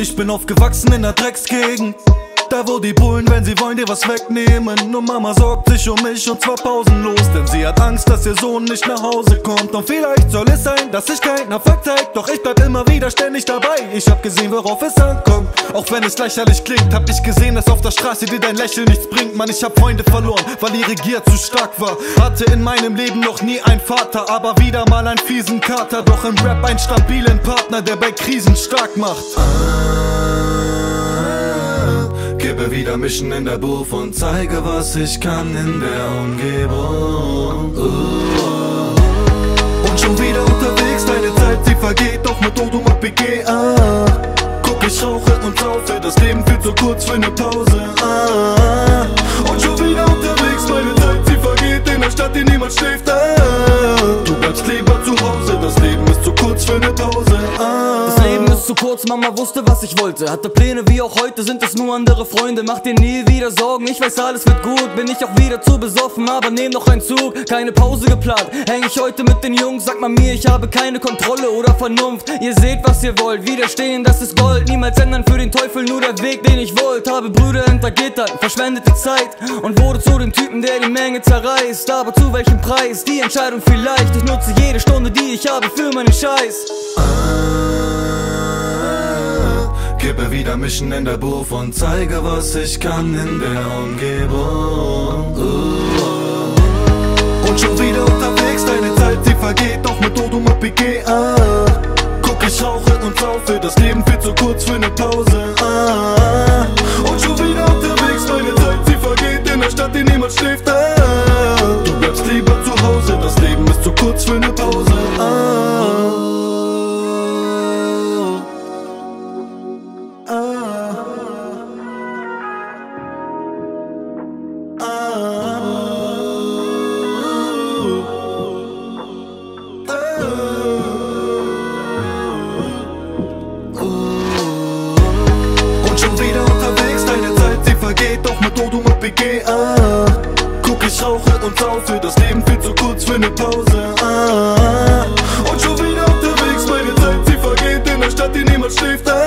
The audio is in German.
Ich bin aufgewachsen in der Drecksgegend, da wo die Bullen, wenn sie wollen, dir was wegnehmen. Nur Mama sorgt sich um mich und zwar pausenlos, denn sie hat Angst, dass ihr Sohn nicht nach Hause kommt. Und vielleicht soll es sein, dass sich kein Erfolg zeigt, doch ich bleib immer wieder ständig dabei. Ich hab gesehen, worauf es ankommt, auch wenn es lächerlich klingt. Hab ich gesehen, dass auf der Straße dir dein Lächeln nichts bringt. Mann, ich hab Freunde verloren, weil ihre Gier zu stark war. Hatte in meinem Leben noch nie einen Vater, aber wieder mal einen fiesen Kater. Doch im Rap einen stabilen Partner, der bei Krisen stark macht. Gebe wieder Mischen in der Booth und zeige, was ich kann in der Umgebung. Und schon wieder unterwegs, deine Zeit, sie vergeht, doch mit Odom und PG. Guck, ich rauche und saufe, das Leben viel zu kurz für eine Pause. Und schon wieder unterwegs, meine Zeit, sie vergeht in der Stadt, die niemand schläft. Du bleibst lieber zu Hause, das Leben ist zu kurz für eine Pause. Das Leben ist zu kurz, Mama wusste, was ich wollte. Hatte Pläne wie auch heute, sind es nur andere Freunde. Mach dir nie wieder Sorgen, ich weiß, alles wird gut. Bin ich auch wieder zu besoffen, aber nehm noch einen Zug. Keine Pause geplant, häng ich heute mit den Jungs. Sagt man mir, ich habe keine Kontrolle oder Vernunft. Ihr seht, was ihr wollt, widerstehen, das ist Gold. Niemals ändern für den Teufel, nur der Weg, den ich wollte. Habe Brüder hintergittert, verschwendet die Zeit und wurde zu dem Typen, der die Menge zerreißt. Aber zu welchem Preis? Die Entscheidung vielleicht. Ich nutze jede Stunde, die ich habe, für meinen Scheiß. Gebe wieder Mischen in der Booth und zeige, was ich kann in der Umgebung. Und schon wieder unterwegs, deine Zeit, sie vergeht, doch mit Odom und PG. Guck, ich rauche und saufe, das Leben viel zu kurz für eine Pause. Und schon wieder unterwegs, meine Zeit, sie vergeht in der Stadt, die niemand schläft. Du bleibst lieber zu Hause, das Leben ist zu kurz für eine Pause. Und schon wieder unterwegs, deine Zeit, sie vergeht, doch mit Odom und PG. Guck, ich rauche und saufe, das Leben viel zu kurz für eine Pause. Und schon wieder unterwegs, meine Zeit, sie vergeht in der Stadt, die niemand schläft.